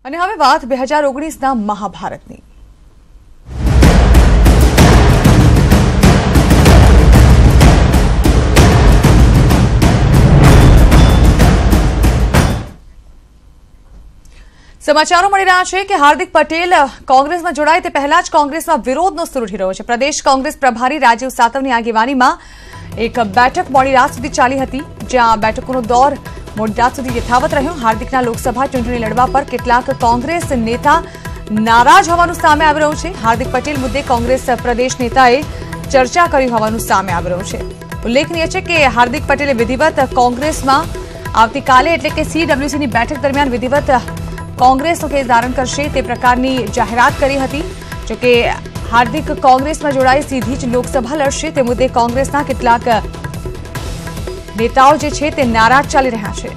અને હવે વાત 2019ના મહાભારતની। समाचारों मળી રહ્યા છે કે હાર્દિક પટેલ કોંગ્રેસમાં જોડાય તે પહેલા જ કોંગ્રેસમાં વિરોધનો સૂર ઉઠી રહ્યો છે। પ્રદેશ કોંગ્રેસ પ્રભારી રાજીવ સાતવની આગેવાનીમાં એક બેઠક મોડી રાત સુધી ચાલી હતી, જ્યાં બેઠકોનો દોર મોડી રાત સુધી યથાવત રહ્યો। હાર્દિકના લોકસભા ચૂંટણી લડવા પર કેટલાક કોંગ્રેસ નેતા નારાજ હોવાનું સામે આવી રહ્યું છે। હાર્દિક પટેલ મુદ્દે કોંગ્રેસ પ્રદેશ નેતાએ ચર્ચા કરી હોવાનું સામે આવી રહ્યું છે। ઉલ્લેખનીય છે કે હાર્દિક પટેલે વિધિવત કોંગ્રેસમાં આવતીકાલે એટલે કે સીડબ્લ્યુસીની બેઠક દરમિયાન વિધિવત કોંગ્રેસનો કેસ ધારણ કરશે તે પ્રકારની જાહેરાત કરી હતી। જો કે હાર્દિક કોંગ્રેસમાં જોડાઈ સીધી જ લોકસભા લડશે તે મુદ્દે કોંગ્રેસના કેટલાક નેતાઓ જે છે તે નારાજ ચાલી રહ્યા છે।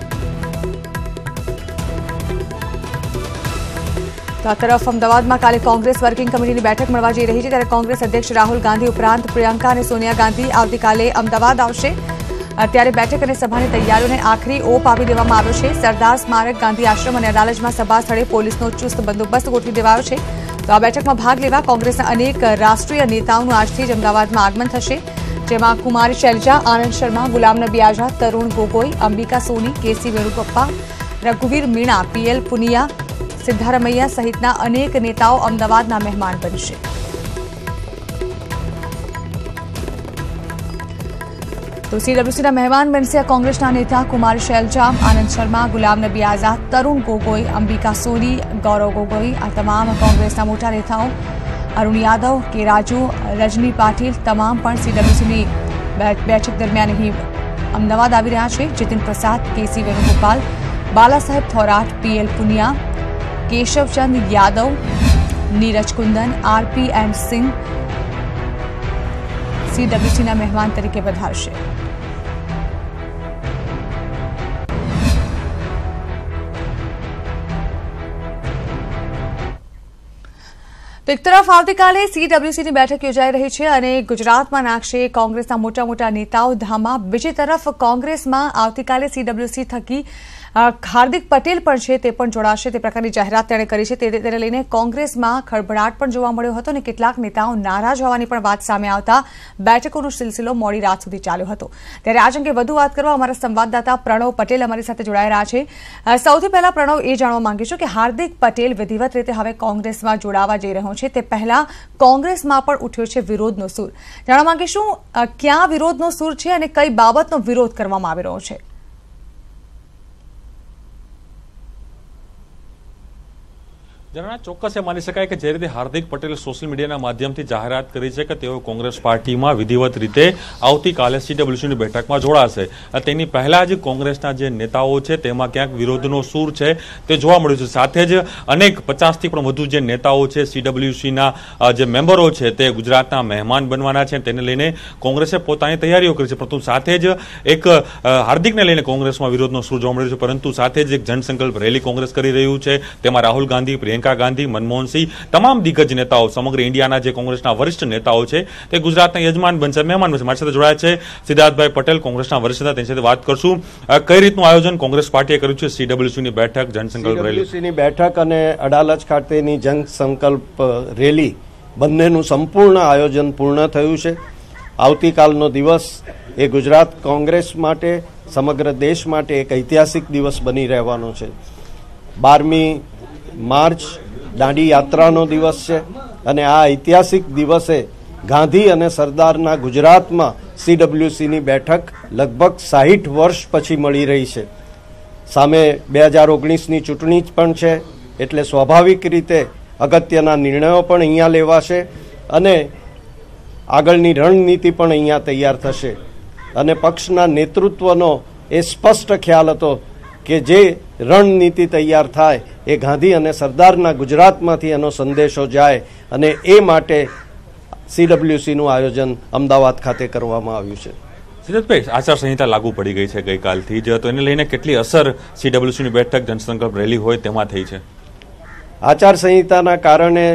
તો આ તરફ અમદાવાદમાં કાલે કોંગ્રેસ વર્કિંગ કમિટીની બેઠક મળવા જઈ રહી છે, ત્યારે કોંગ્રેસ અધ્યક્ષ રાહુલ ગાંધી ઉપરાંત પ્રિયંકા અને સોનિયા ગાંધી આવતીકાલે અમદાવાદ આવશે। અત્યારે બેઠક અને સભાની તૈયારીઓને આખરી ઓપ આપી દેવામાં આવ્યો છે। સરદાર સ્મારક, ગાંધી આશ્રમ અને અડાલજમાં સભા સ્થળે પોલીસનો ચુસ્ત બંદોબસ્ત ગોઠવી દેવાયો છે। તો આ બેઠકમાં ભાગ લેવા કોંગ્રેસના અનેક રાષ્ટ્રીય નેતાઓનું આજથી જ અમદાવાદમાં આગમન થશે, જેમાં કુમારી શૈલજા, આનંદ શર્મા, ગુલામ નબી આઝાદ, તરુણ ગોગોઈ, અંબિકા સોની, કેસી વેણુગોપાલ, રઘુવીર મીણા, પીએલ પુનિયા, સિદ્ધારમૈયા સહિતના અનેક નેતાઓ અમદાવાદના મહેમાન બનશે। तो सीडब्ल्यूसीના મહેમાન બનશે કોંગ્રેસના નેતા કુમારી શૈલજા, આનંદ શર્મા, ગુલામ નબી આઝાદ, તરુણ ગોગોઈ, અંબિકા સોની, ગૌરવ ગોગોઈ। આ તમામ કોંગ્રેસના મોટા નેતાઓ અરુણ યાદવ, કે રાજુ, રજની પાટીલ તમામ પણ સીડબ્લ્યુસીની બેઠક દરમિયાન અહીં અમદાવાદ આવી રહ્યા છે। જીતિન પ્રસાદ, કેસી Venugopal, Bala Saheb Thorat, PL Punia, Keshavchand Yadav, Neeraj Kundan, RP and Singh सीडब्ल्यूसीના મહેમાન તરીકે વધારશે। તો એક તરફ આવતીકાલે સીડબ્લ્યુસીની બેઠક યોજાઈ રહી છે અને ગુજરાતમાં નાખશે કોંગ્રેસના મોટા મોટા નેતાઓ ધામા। બીજી તરફ કોંગ્રેસમાં આવતીકાલે સીડબ્લ્યુસી થકી હાર્દિક પટેલ પણ છે તે પણ જોડાશે તે પ્રકારની જાહેરાત તેણે કરી છે। તેને લઈને કોંગ્રેસમાં ખળભળાટ પણ જોવા મળ્યો હતો અને કેટલાક નેતાઓ નારાજ હોવાની પણ વાત સામે આવતા બેઠકોનો સિલસિલો મોડી રાત સુધી ચાલ્યો હતો। ત્યારે આજ અંગે વધુ વાત કરવા અમારા સંવાદદાતા પ્રણવ પટેલ અમારી સાથે જોડાઈ રહ્યા છે। સૌથી પહેલા પ્રણવ, એ જાણવા માંગીશું કે હાર્દિક પટેલ વિધિવત રીતે હવે કોંગ્રેસમાં જોડાવા જઈ રહ્યો છે, તે પહેલા કોંગ્રેસમાં પણ ઉઠ્યો છે વિરોધનો સૂર। જાણવા માંગીશું ક્યાં વિરોધનો સૂર છે અને કઈ બાબતનો વિરોધ કરવામાં આવી રહ્યો છે? ચોક્કસ એ માની શકાય કે જે રીતે હાર્દિક પટેલે સોશિયલ મીડિયાના માધ્યમથી જાહેરાત કરી છે કે તેઓ કોંગ્રેસ પાર્ટીમાં વિધિવત રીતે આવતીકાલે સીડબ્લ્યુસીની બેઠકમાં જોડાશે, તેની પહેલા જ કોંગ્રેસના જે નેતાઓ છે તેમાં ક્યાંક વિરોધનો સૂર છે તે જોવા મળ્યું છે। સાથે જ અનેક 50થી પણ વધુ જે નેતાઓ છે સીડબ્લ્યુસીના જે મેમ્બરો છે તે ગુજરાતના મહેમાન બનવાના છે, તેને લઈને કોંગ્રેસે પોતાની તૈયારીઓ કરી છે। પરંતુ સાથે જ એક હાર્દિકને લઈને કોંગ્રેસમાં વિરોધનો સૂર જોવા મળ્યો છે, પરંતુ સાથે જ એક જનસંકલ્પ રેલી કોંગ્રેસ કરી રહ્યું છે, તેમાં રાહુલ ગાંધી, પ્રિયંકા ગાંધી, મનમોહન સિંહ તમામ દિગ્ગજ નેતાઓ સમગ્ર ઇન્ડિયાના જે કોંગ્રેસના વરિષ્ઠ નેતાઓ છે તે ગુજરાતના યજમાન બનશે, મહેમાન બનશે। મારી સાથે જોડાયા છે સિદ્ધાર્થભાઈ પટેલ, કોંગ્રેસના વરિષ્ઠ નેતા, તેની સાથે વાત કરશું। કઈ રીતનું આયોજન કોંગ્રેસ પાર્ટીએ કર્યું છે સીડબ્લ્યુસીની બેઠક, જનસંકલ્પ રેલી? સીડબ્લ્યુસીની બેઠક અને અડાલજ ખાતેની જનસંકલ્પ રેલી બંનેનું સંપૂર્ણ આયોજન પૂર્ણ થયું છે। આવતીકાલનો દિવસ એ ગુજરાત કોંગ્રેસ માટે, સમગ્ર દેશ માટે એક ઐતિહાસિક દિવસ બની રહેવાનો છે। 12મી માર્ચ દાંડી યાત્રાનો દિવસ છે અને આ ઐતિહાસિક દિવસે ગાંધી અને સરદારના ગુજરાતમાં સીડબ્લ્યુસીની બેઠક લગભગ 60 વર્ષ પછી મળી રહી છે। સામે 2019ની ચૂંટણી પણ છે, એટલે સ્વાભાવિક રીતે અગત્યના નિર્ણયો પણ અહીંયા લેવાશે અને આગળની રણનીતિ પણ અહીંયા તૈયાર થશે। અને પક્ષના નેતૃત્વનો એ સ્પષ્ટ ખ્યાલ હતો કે જે રણનીતિ તૈયાર થાય એ ગાંધી અને સરદારના ગુજરાતમાંથી એનો સંદેશો જાય અને એ માટે સીડબ્લ્યુસીનું આયોજન અમદાવાદ ખાતે કરવામાં આવ્યું છે। સિદ્ધાર્થભાઈ, આચારસંહિતા લાગુ પડી ગઈ છે ગઈકાલથી જ, તો એને લઈને કેટલી અસર સીડબ્લ્યુસીની બેઠક, જનસંકલ્પ રેલી હોય તેમાં થઈ છે? આચારસંહિતાના કારણે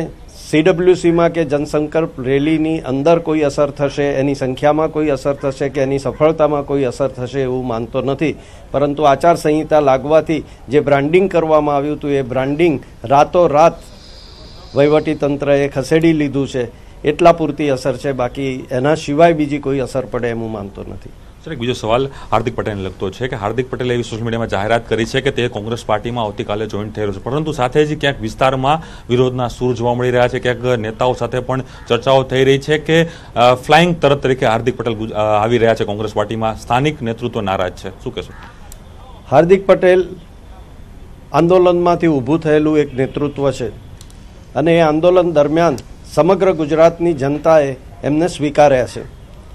સીડબ્લ્યુસીમાં કે જનસંકલ્પ રેલીની અંદર કોઈ અસર થશે, એની સંખ્યામાં કોઈ અસર થશે કે એની સફળતામાં કોઈ અસર થશે એવું માનતો નથી. પરંતુ આચારસંહિતા લાગવાથી જે બ્રાન્ડિંગ કરવામાં આવ્યું હતું એ બ્રાન્ડિંગ રાતોરાત વહીવટીતંત્રએ ખસેડી લીધું છે, એટલા પૂરતી અસર છે. બાકી એના સિવાય બીજી કોઈ અસર પડે એમ હું માનતો નથી. સર, એક બીજો સવાલ હાર્દિક પટેલને લગતો છે કે હાર્દિક પટેલે એવી સોશિયલ મીડિયામાં જાહેરાત કરી છે કે તે કોંગ્રેસ પાર્ટીમાં આવતીકાલે જોઈન્ટ થઈ રહ્યો છે, પરંતુ સાથે જ ક્યાંક વિસ્તારમાં વિરોધના સૂર જોવા મળી રહ્યા છે. ક્યાંક નેતાઓ સાથે પણ ચર્ચાઓ થઈ રહી છે કે ફ્લાઇંગ તરત તરીકે હાર્દિક પટેલ આવી રહ્યા છે કોંગ્રેસ પાર્ટીમાં. સ્થાનિક નેતૃત્વ નારાજ છે, શું કહેશો? હાર્દિક પટેલ આંદોલનમાંથી ઊભું થયેલું એક નેતૃત્વ છે અને એ આંદોલન દરમિયાન સમગ્ર ગુજરાતની જનતાએ એમને સ્વીકાર્યા છે.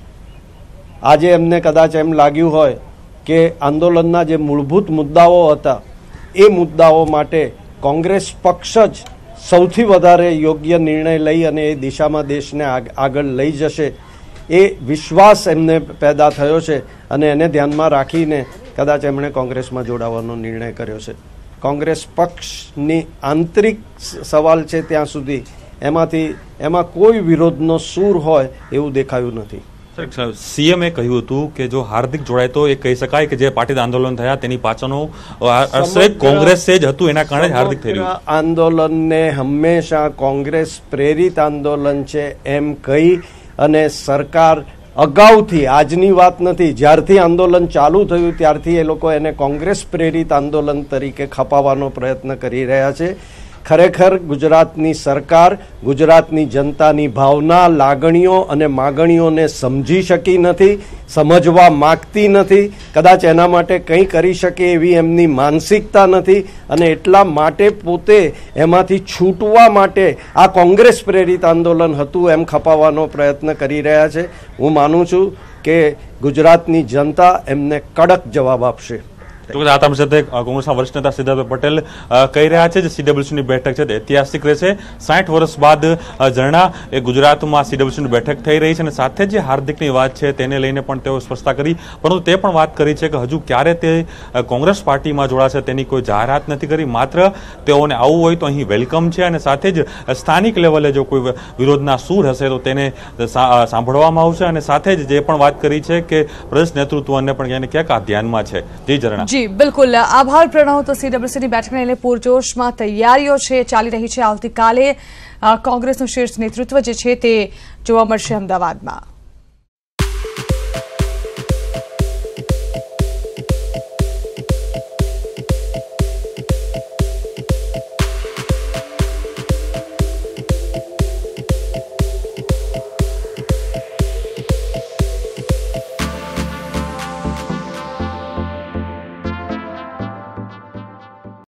આજે એમને કદાચ એમ લાગ્યું હોય કે આંદોલનના જે મૂળભૂત મુદ્દાઓ હતા એ મુદ્દાઓ માટે કોંગ્રેસ પક્ષ જ સૌથી વધારે યોગ્ય નિર્ણય લઈ અને એ દિશામાં દેશને આગળ લઈ જશે, એ વિશ્વાસ એમને પેદા થયો છે અને એને ધ્યાનમાં રાખીને કદાચ એમણે કોંગ્રેસમાં જોડાવાનો નિર્ણય કર્યો છે. કોંગ્રેસ પક્ષની આંતરિક સવાલ છે ત્યાં સુધી એમાં કોઈ વિરોધનો સૂર હોય એવું દેખાયું નથી. સીએમએ કહ્યું હતું કે જો હાર્દિક જોડાય તો એ કહી શકાય કે જે પાટીદાર આંદોલન થયા તેની પાછળનું આશ્રય કોંગ્રેસ જ હતું, એના કારણે હાર્દિક થઈ રહ્યું. આંદોલનને હંમેશા કોંગ્રેસ પ્રેરિત આંદોલન છે એમ કહી અને સરકાર અગાઉથી, આજની વાત નથી, જ્યારથી આંદોલન ચાલુ થયું ત્યારથી એ લોકો એને કોંગ્રેસ પ્રેરિત આંદોલન તરીકે ખપાવવાનો પ્રયત્ન કરી રહ્યા છે. ખરેખર ગુજરાતની સરકાર ગુજરાતની જનતાની ભાવના, લાગણીઓ અને માગણીઓને સમજી શકી નથી, સમજવા માગતી નથી. કદાચ એના માટે કંઈ કરી શકે એવી એમની માનસિકતા નથી અને એટલા માટે પોતે એમાંથી છૂટવા માટે આ કોંગ્રેસ પ્રેરિત આંદોલન હતું એમ ખપાવવાનો પ્રયત્ન કરી રહ્યા છે. હું માનું છું કે ગુજરાતની જનતા એમને કડક જવાબ આપશે. સાથે કોંગ્રેસના વરિષ્ઠ નેતા સિદ્ધાર્થ પટેલ કહી રહ્યા છે જે સીડબ્લ્યુસીની બેઠક છે તે ઐતિહાસિક રહેશે. 60 વર્ષ બાદ ઝરણા એ ગુજરાતમાં સીડબ્લ્યુસીની બેઠક થઈ રહી છે અને સાથે જે હાર્દિકની વાત છે તેને લઈને પણ તેઓ સ્પષ્ટતા કરી, પરંતુ તે પણ વાત કરી છે કે હજુ ક્યારે તે કોંગ્રેસ પાર્ટીમાં જોડાશે તેની કોઈ જાહેરાત નથી કરી. માત્ર તેઓને આવવું હોય તો અહીં વેલકમ છે અને સાથે જ સ્થાનિક લેવલે જો કોઈ વિરોધના સૂર હશે તો તેને સાંભળવામાં આવશે. અને સાથે જ જે પણ વાત કરી છે કે પ્રદેશ નેતૃત્વને પણ ક્યાંક ને ક્યાંક આ ધ્યાનમાં છે. જી ઝરણા. જી બિલકુલ, આભાર પ્રણવ. તો સીડબ્લ્યુસીની બેઠકને લઈને પૂરજોશમાં તૈયારીઓ છે, ચાલી રહી છે. આવતીકાલે કોંગ્રેસનું શીર્ષ નેતૃત્વ જે છે તે જોવા મળશે અમદાવાદમાં.